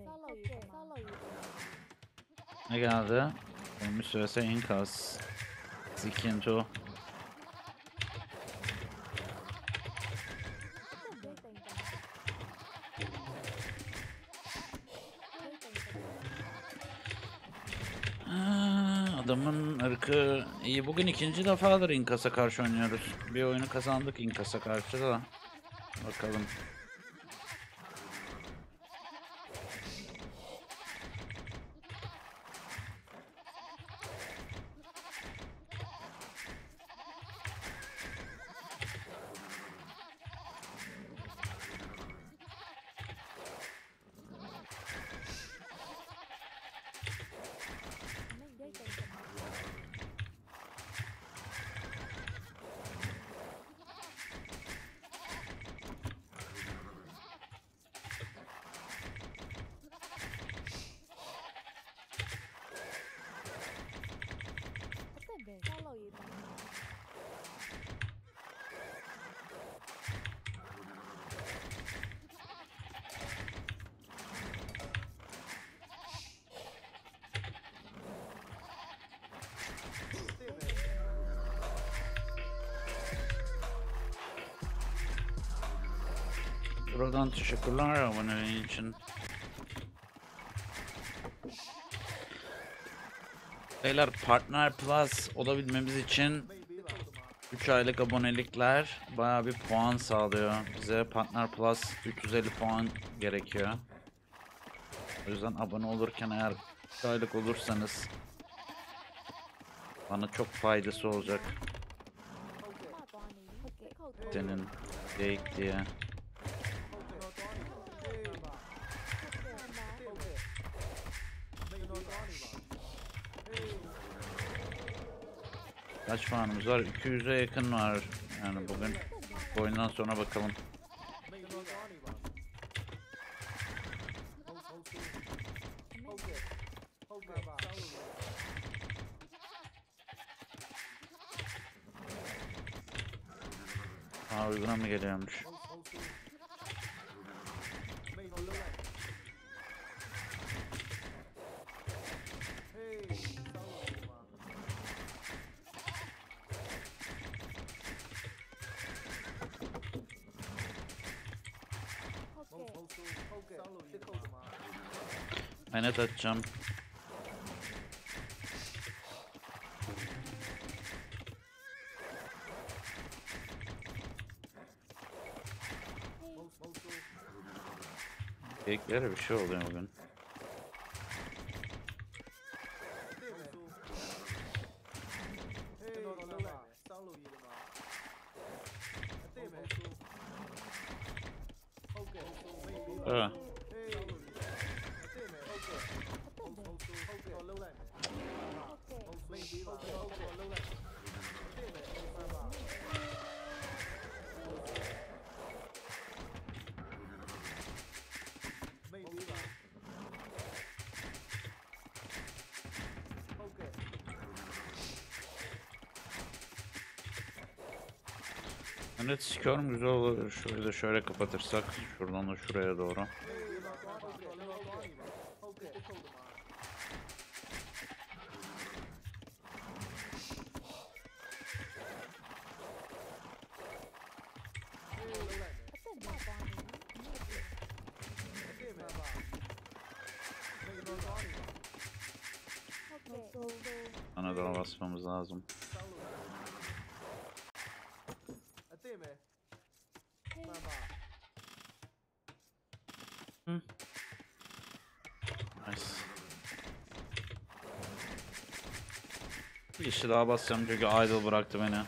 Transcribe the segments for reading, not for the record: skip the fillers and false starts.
Ne geldi? Ölmüş süresi enkaz. Zikinto. Adamın ırkı iyi. Bugün ikinci defadır İnkas'a karşı oynuyoruz. Bir oyunu kazandık İnkas'a karşı da. Bakalım. Buradan teşekkürler aboneliğin için. Beyler Partner Plus olabilmemiz için 3 aylık abonelikler bayağı bir puan sağlıyor. Bize Partner Plus 350 puan gerekiyor. O yüzden abone olurken eğer 3 aylık olursanız bana çok faydası olacak. Senin geyik diye. Kaç puanımız var? 200'e yakın var. Yani bugün bu oyundan sonra bakalım. Uyguna mı geliyormuş? Ben net atacağım. Geyiklere bir şey oluyor bugün. Evet. Evet, çıkıyorum, güzel olur. Şöyle de şöyle kapatırsak şuradan da şuraya doğru. Ana daha basmamız lazım. Hı. Nice. Bir işi daha basacağım çünkü idle bıraktı beni.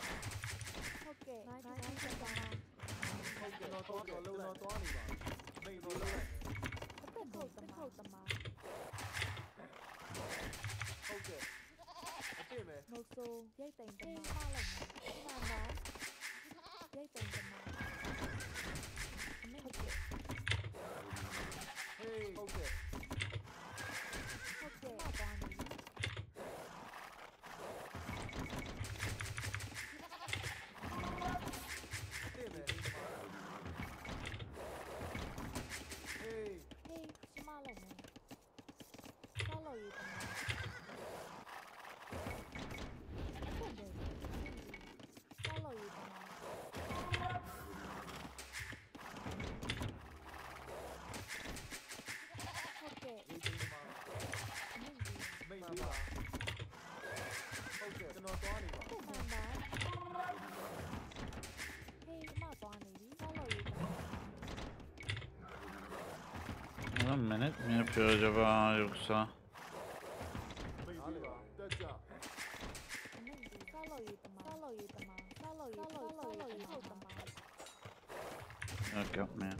Adam menet mi yapıyor acaba yoksa? Yok yapmıyor.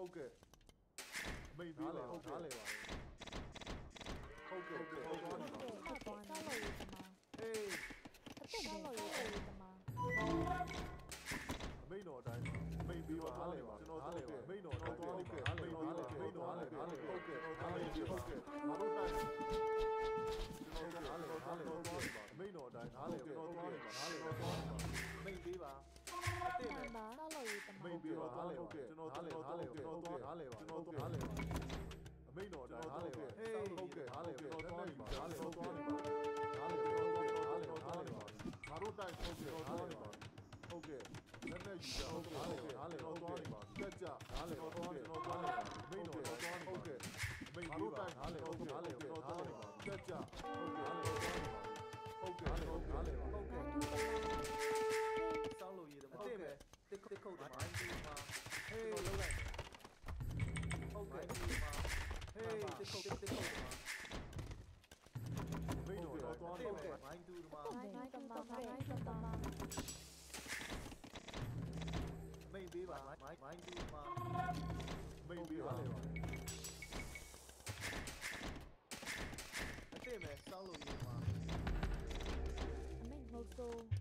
ဟုတ်ကဲ့မိတ်ပေးပါဟုတ်ကဲ့ဟုတ်ကဲ့ဟုတ်ကဲ့ဟုတ်ကဲ့ဆောက်လို့ရတမဟေးအသက်ဆောက်လို့ရတမမိတ်တော်အတိုင်းမိတ်ပေးပါနားလေပါကျွန်တော်တို့မိတ်တော်တော့သွားလိမ့်မယ်မိတ်ပေးပါမိတ်တော်နားလေဟုတ်ကဲ့ဟုတ်ကဲ့ဟုတ်ကဲ့မတို့တိုင်းကျွန်တော်နားလေသွားလိမ့်ပါမိတ်တော်အတိုင်းနားလေတော့သွားလိမ့်ပါနားလေတော့သွားလိမ့်ပါမိတ်ပေးပါအတိတ်နဲ့ဆောက်လို့ရတမမိတ်ပေးပါနားလေဟုတ်ကဲ့ကျွန်တော်နားလေကျွန်တော်သွားနားလေပါကျွန်တော်နားလေပါအမိတ်တော်အတိုင်းနားလေဟေးဟုတ်ကဲ့နားလေတော့သွားလိမ့်ပါနားလေတော့သွားလိမ့်ပါနားလေဟုတ်ကဲ့နားလေနားလေပါမတို့တိုင်းဟုတ်ကဲ့နားလေပါဟုတ်ကဲ့လက်နဲ့ယူကြဟုတ်ကဲ့နားလေတော့သွားနေပါကြက်ကြနားလေတော့သွားနေတော့သွားနေပါမိတ်တော်တော့သွားနေဟုတ်ကဲ့မိတ်တို့တိုင်းနားလေဟုတ်ကဲ့နားလေတော့သွားနေပါကြက်ကြဟုတ်ကဲ့နားလေတော့သွားနေပါဟုတ်ကဲ့နားလေဟုတ်ကဲ့စောင်းလို့ရည်တယ်မဟုတ်ပဲတစ်ခုတ်တမိုင်းဒီမှာဟေးလုံးလိုက်ဟုတ်ကဲ့ဒီမှာဟေးတစ်ခုတ်ဒီမှာမိတ်တော်တော့သွားနေပါမိုင်းတူဒီမှာမိုင်းတမမိုင်းတမမိတ်ပေးပါမိုင်းဒီမှာမိတ်ပေးပါလေပါအတိတ်မဲ့စောင်းလို့ရမှာအမိတ်ငုတ်ဆိုး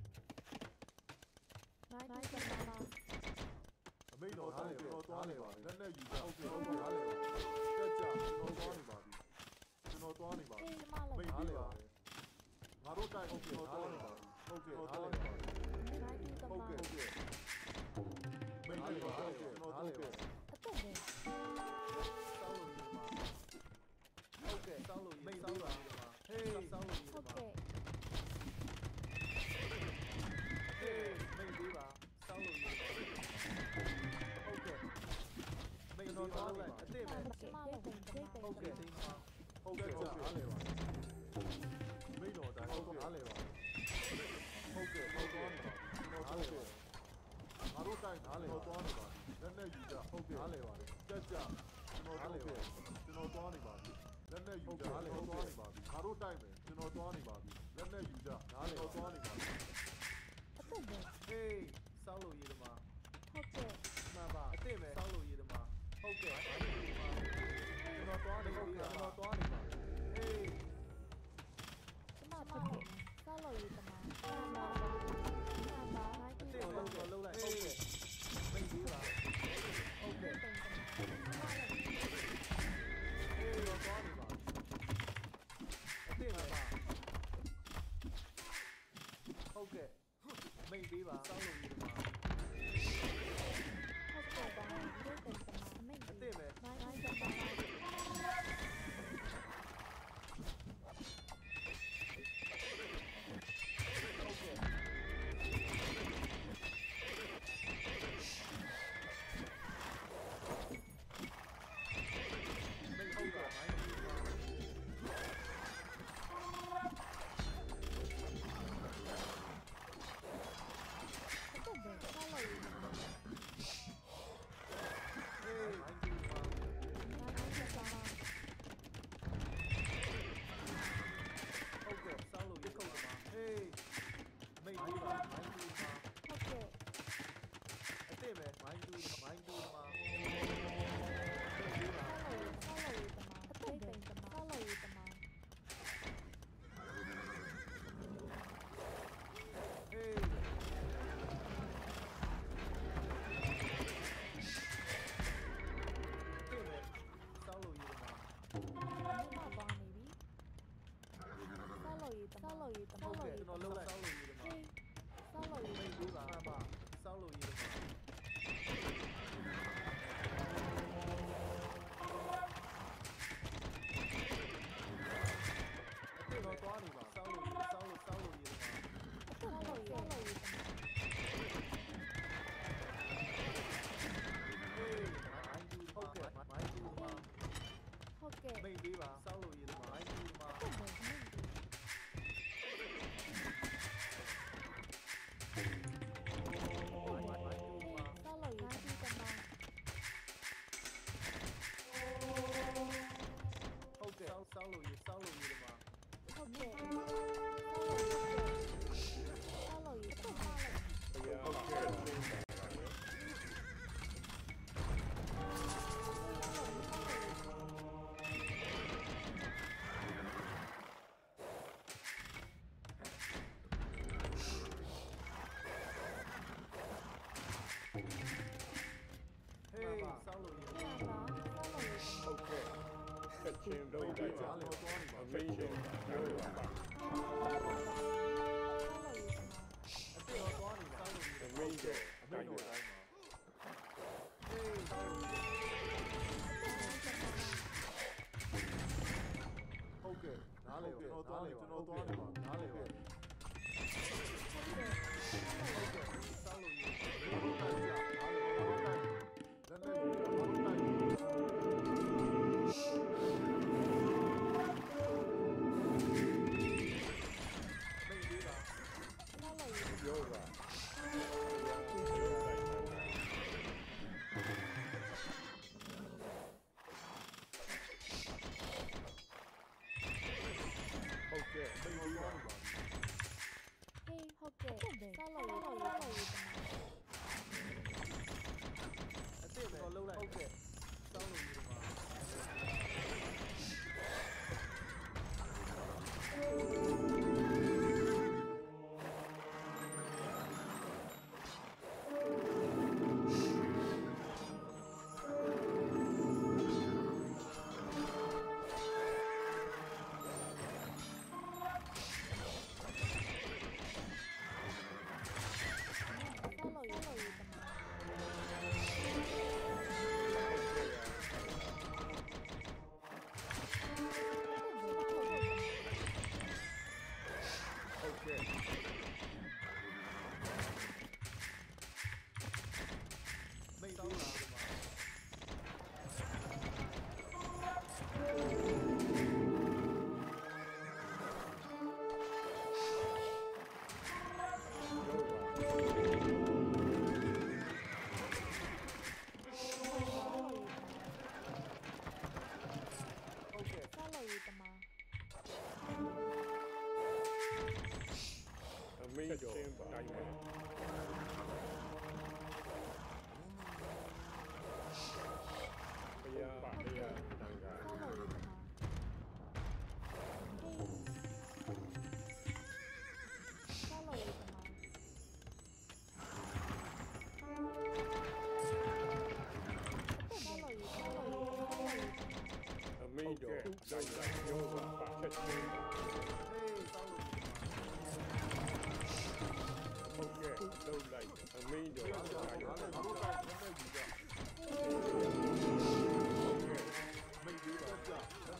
မိုင်းတမအမိတ်တော်ထားလေတော့သွားလေပါလက်နဲ့ယူကြဟုတ်ကဲ့ဟုတ်ပါလေတက်ကြကျွန်တော်သွားနေပါပြီကျွန်တော်သွားနေပါအေးမမိလို့တ်ပေးပါငါတို့တိုင်ဟုတ်ကဲ့သွားနေပါဟုတ်ကဲ့သွားနေပါမိုင်းတမဟုတ်ကဲ့ဟုတ်ကဲ့မိတ်ပေးပါဟုတ်ကဲ့ကျွန်တော်သွားကဲ့အသက်ပဲစောင်းလို့ရမှာဟုတ်ကဲ့စောင်းလို့ရမိတ်ပေးပါဟေးစောင်းလို့ရဟုတ်မှာကဲ့ဟေးမိတ်ပေးပါစောင်းလို့ရမှာဟုတ်ကဲ့မိတ်တော်သွားလိုက်အစ်စ်ပဲမကမလို့စိတ်ပဲဟုတ်ကဲ့ဟုတ်ကဲ့ဟုတ်ကဲ့အားလေပါမိတ်တော်တိုင်းဟုတ်ကဲ့အားလေပါဟုတ်ကဲ့ဟုတ်သွားနေပါအားလေပါငါတို့တိုင်းအားလေပါသွားနေပါလက်နဲ့ယူကြဟုတ်ကဲ့အားလေပါတက်ကြကျွန်တော်ဟုတ်ကဲ့ကျွန်တော်သွားနေပါလက်နဲ့ယူကြအားလေသွားနေပါငါတို့တိုင်းပဲကျွန်တော်သွားနေပါလက်နဲ့ယူကြအားလေသွားနေပါအသက်ပဲဟေးစောင်းလို့ရည်တမဟုတ်ကဲ့မှန်ပါအစ်စ်ပဲစောင်းလို့ရည်တမဟုတ်ကဲ့ကျွန်တော်သွားနေပါကျွန်တော်သွားနေပါဟေးကျမတက်တယ်ဆောက်လို့ရတမမှန်ပါမိုင်းအစ်တစ်မလုံးတော့လုံးလိုက်ဟုတ်ကဲ့မိတ်သေးပါဟုတ်ကဲ့ဟေးတော့သွားနေပါအစ်စ်ပဲပါဟုတ်ကဲ့မိတ်သေးပါစောင်းလို့ရပါဟုတ်ကဲ့ပါစိတ်ပဲတမမိတ်အစ်စ်ပဲမိုင်းတမဟုတ်ကဲ့မိတ်ဟုတ်ကဲ့မိုင်းသေးပါလုံးလိုက်ပါအမင်းတို့ပြောပါပါအတေတော့သွားနေတာအမင်းတို့တိုင်းပါဟုတ်ကဲ့နားလေကျွန်တော်သွားနေပါနားလေပါစောင်းလို့ရလက်လက်ပြောပါဟုတ်ကဲ့ပြေးပါဟုတ်ကဲ့ဆောက်လို့ရတမအစ်စ်တော့လှုပ်လိုက်ဟုတ်ကဲ့စောင်းလို့ရပါမိတ်တောင်းလာတယ်မှာဟုတ်ကဲ့ဆောက်လို့ရတမအမင်းတို့တိုင်းပါဘုရားတန်ခါဆောက်လို့ရတမဆောက်လို့ရတမအမင်းတို့တိုင်းရောပါချက်ချင်းဟုတ်ကဲ့လှုပ်လိုက်အမင်းတို့တိုင်းရောပါမိတ်ကြီးပါကြာ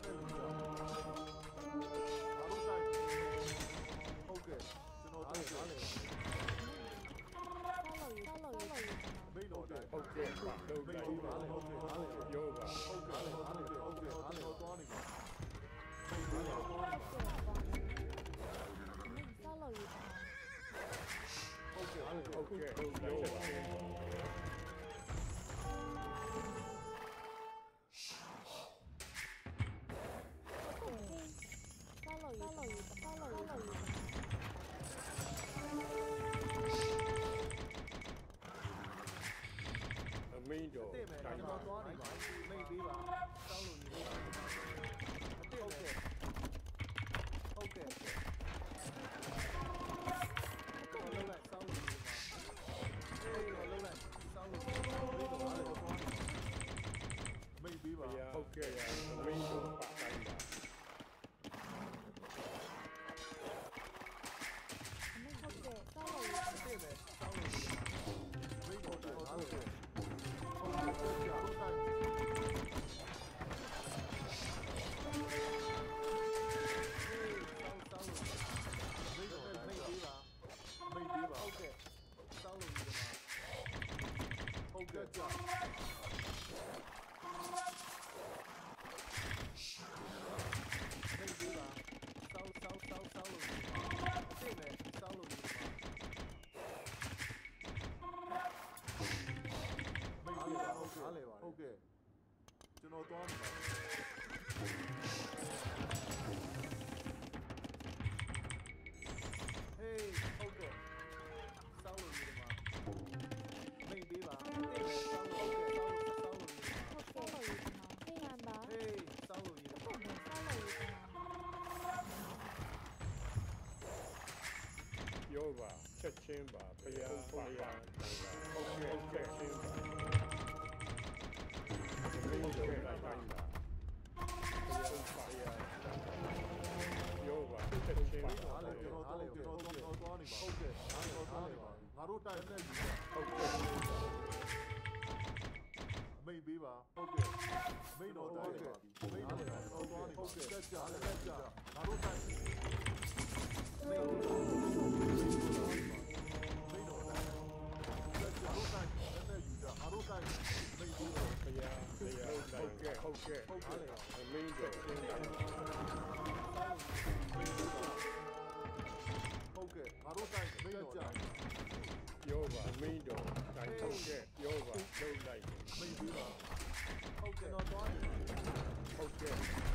ဟုတ်ကဲ့ကျွန်တော်တို့နားလေမိတ်တော်တိုင်းဟုတ်ကဲ့ပါလုံးလိုက်ပါဟုတ်ကဲ့ရောပါဟုတ်ကဲ့ဟုတ်ကဲ့သွားနေပါဆောက်လို့ရတမဟုတ်ကဲ့ရောပါဆောက်လို့ရတမအမင်းတို့တိုင်းပါသွားနေပါမိတ်ပေးပါစောင်းလို့နေပါအတေဟုတ်ကဲ့ဟုတ်ကဲ့လုံးလိုက်စောင်းလို့နေပါအေးလုံးလိုက်စောင်းလို့မိတ်တို့ပါလေသွားနေမိတ်ပေးပါဟုတ်ကဲ့ရအမင်းတို့ပါတိုင်းပါဟုတ်ကဲ့ဆောက်လို့ရတမတဲ့ပဲစောင်းလို့နေပါမိတ်တို့တော့ဟုတ်ကဲ့ဟုတ်ကဲ့ဟုတ်ကဲ့ဟုတ်ကဲ့ကြာမိတ်ကြီးပါစောင်းလို့သိမယ်စောင်းလို့ဒီမှာမိတ်ကြီးပါဟုတ်ကဲ့ကျွန်တော်သွားနေပါဟေးဟုတ်ကဲ့စောင်းလို့ဒီမှာမိတ်ကြီးပါသိမယ်စောင်းလို့ဟုတ်ကဲ့စောင်းလို့ဆောက်လို့ရတမဖေးရန်ပါဟေးစောင်းလို့ဒီမှာဆောက်လို့ရတမပြောပါချက်ချင်းပါဘုရားဟုတ်ကဲ့ချက်ချင်းပါဘုရားလိုက်ပါဘုပြောပါတစ်ချင်းပါနားလေကျွန်တော်သွားနေပါဟုတ်ကဲ့နားလေနားလေပါငါတို့တိုင်နဲ့ယူဟုတ်ကဲ့အမိန်ပေးပါဟုတ်ကဲ့အမိန်တော်သွားနေပါပြီအမိန်တော်သွားနေဟုတ်ကဲ့တက်ကြလက်ကြငါတို့တိုင်အမိန်တော်လက်ကြတို့တိုင်နဲ့ယူကြငါတို့တိုင်မိန်ပေးပါဘုရားဟုတ်ကဲ့ဟုတ်ကဲ့အမင်းတော်ချင်းတိုင်းဟုတ်ကဲ့ငါတို့တိုင်အမိန်တော်ကြပြောပါအမင်းတော်တိုင်းဟုတ်ကဲ့ပြောပါလုံးလိုက်မိန်ပေးပါဟုတ်ကဲ့တော့သွားနေဟုတ်ကဲ့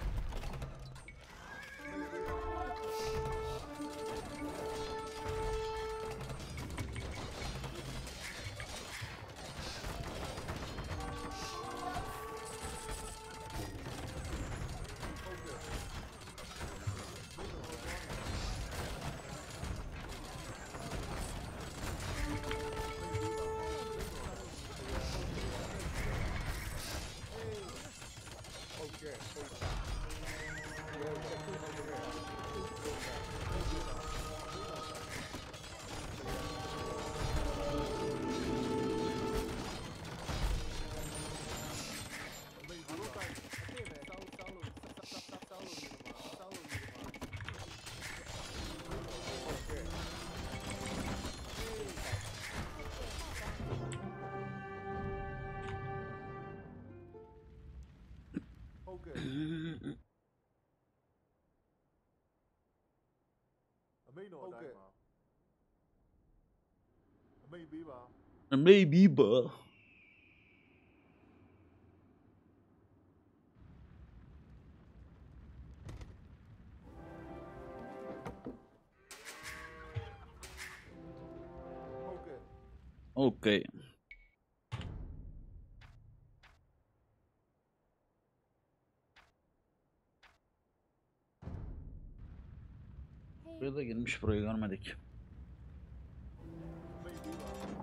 ဟုတ်ကဲ့ဟုတ်ကဲ့ပြောချက်ဟုတ်ကဲ့မိန်တို့တိုင်အစ်နဲ့စောင်းလို့စောင်းလို့ဒီမှာစောင်းလို့ဒီမှာဟုတ်ကဲ့ဟုတ်ကဲ့အမိန်တော်တိုင်းပါအမိန်ပေးပါ maybe but ဟုတ်ကဲ့ okay ဟေး buraya da girmiş, burayı görmedik. အမိန်ပေးပါ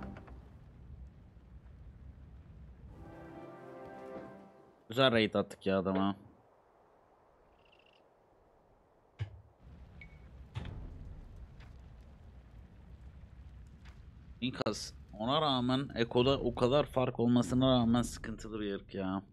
Güzel raid attık ya adama. İnkaz ona rağmen Eko'da o kadar fark olmasına rağmen sıkıntılı bir ırk ya.